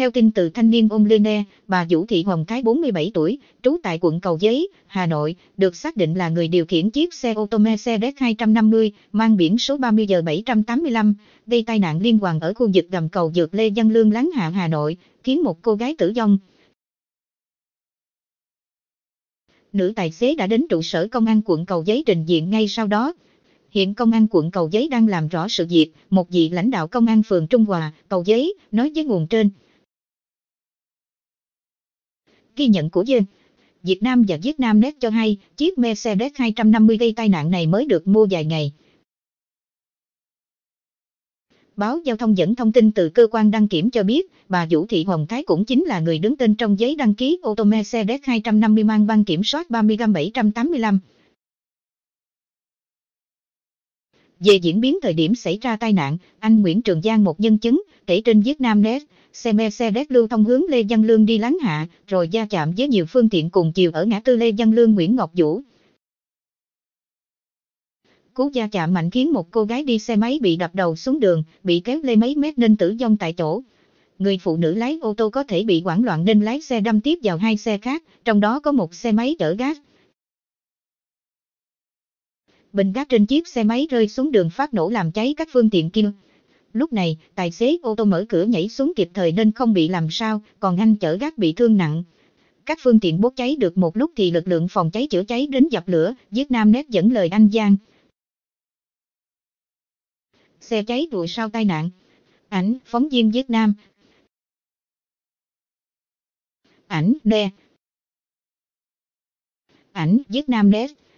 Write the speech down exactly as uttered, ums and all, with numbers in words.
Theo tin từ thanh niên online, bà Vũ Thị Hồng Thái bốn mươi bảy tuổi, trú tại quận Cầu Giấy, Hà Nội, được xác định là người điều khiển chiếc xe ô tô Mercedes hai trăm năm mươi, mang biển số ba mươi giờ bảy trăm tám mươi lăm, gây tai nạn liên hoàn ở khu vực gầm cầu vượt Lê Văn Lương Láng Hạ, Hà Nội, khiến một cô gái tử vong. Nữ tài xế đã đến trụ sở công an quận Cầu Giấy trình diện ngay sau đó. Hiện công an quận Cầu Giấy đang làm rõ sự việc, một vị lãnh đạo công an phường Trung Hòa, Cầu Giấy, nói với nguồn trên. Ghi nhận của Dân, Việt Nam và Vietnamnet cho hay, chiếc Mercedes hai trăm năm mươi gây tai nạn này mới được mua vài ngày. Báo Giao thông dẫn thông tin từ cơ quan đăng kiểm cho biết, bà Vũ Thị Hồng Thái cũng chính là người đứng tên trong giấy đăng ký ô tô Mercedes hai trăm năm mươi mang băng kiểm soát ba mươi G bảy trăm tám mươi lăm. Về diễn biến thời điểm xảy ra tai nạn, anh Nguyễn Trường Giang một nhân chứng, kể trên Vietnamnet, xe Mercedes lưu thông hướng Lê Văn Lương đi Láng Hạ, rồi va chạm với nhiều phương tiện cùng chiều ở ngã tư Lê Văn Lương Nguyễn Ngọc Vũ. Cú va chạm mạnh khiến một cô gái đi xe máy bị đập đầu xuống đường, bị kéo lê mấy mét nên tử vong tại chỗ. Người phụ nữ lái ô tô có thể bị hoảng loạn nên lái xe đâm tiếp vào hai xe khác, trong đó có một xe máy chở gas. Bình gas trên chiếc xe máy rơi xuống đường phát nổ làm cháy các phương tiện kia. Lúc này, tài xế ô tô mở cửa nhảy xuống kịp thời nên không bị làm sao, còn anh chở gas bị thương nặng. Các phương tiện bốc cháy được một lúc thì lực lượng phòng cháy chữa cháy đến dập lửa, Vietnamnet dẫn lời anh Giang. Xe cháy rụi sau tai nạn. Ảnh, phóng viên Việt Nam. Ảnh, nè. Ảnh, Vietnamnet.